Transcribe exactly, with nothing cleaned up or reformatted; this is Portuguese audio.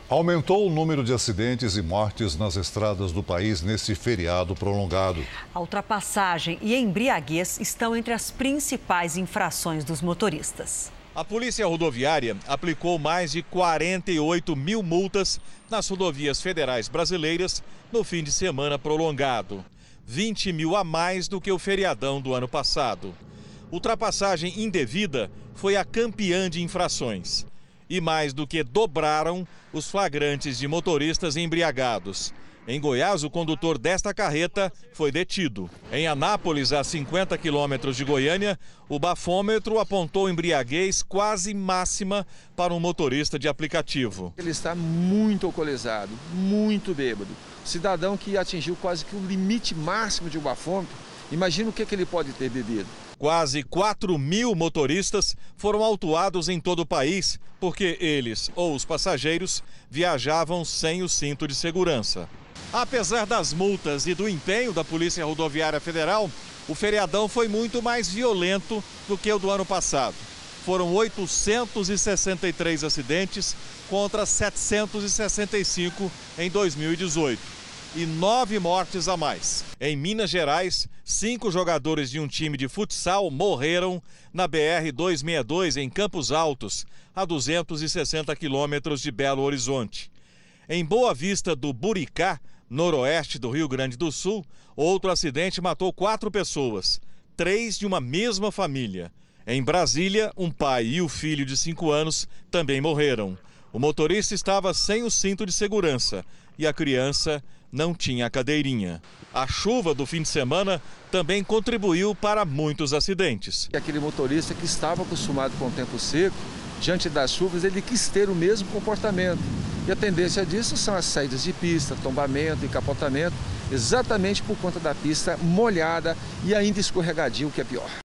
Aumentou o número de acidentes e mortes nas estradas do país nesse feriado prolongado. A ultrapassagem e a embriaguez estão entre as principais infrações dos motoristas. A Polícia Rodoviária aplicou mais de quarenta e oito mil multas nas rodovias federais brasileiras no fim de semana prolongado. vinte mil a mais do que o feriadão do ano passado. Ultrapassagem indevida foi a campeã de infrações. E mais do que dobraram os flagrantes de motoristas embriagados. Em Goiás, o condutor desta carreta foi detido. Em Anápolis, a cinquenta quilômetros de Goiânia, o bafômetro apontou embriaguez quase máxima para um motorista de aplicativo. Ele está muito alcoolizado, muito bêbado. Cidadão que atingiu quase que o limite máximo de um bafômetro, imagina o que, que ele pode ter bebido. Quase quatro mil motoristas foram autuados em todo o país porque eles ou os passageiros viajavam sem o cinto de segurança. Apesar das multas e do empenho da Polícia Rodoviária Federal, o feriadão foi muito mais violento do que o do ano passado. Foram oitocentos e sessenta e três acidentes contra setecentos e sessenta e cinco em dois mil e dezoito. E nove mortes a mais. Em Minas Gerais, cinco jogadores de um time de futsal morreram na B R duzentos e sessenta e dois em Campos Altos, a duzentos e sessenta quilômetros de Belo Horizonte. Em Boa Vista do Buricá, noroeste do Rio Grande do Sul, outro acidente matou quatro pessoas, três de uma mesma família. Em Brasília, um pai e o filho de cinco anos também morreram. O motorista estava sem o cinto de segurança e a criança não tinha a cadeirinha. A chuva do fim de semana também contribuiu para muitos acidentes. Aquele motorista que estava acostumado com o tempo seco, diante das chuvas, ele quis ter o mesmo comportamento. E a tendência disso são as saídas de pista, tombamento e capotamento, exatamente por conta da pista molhada e ainda escorregadio, o que é pior.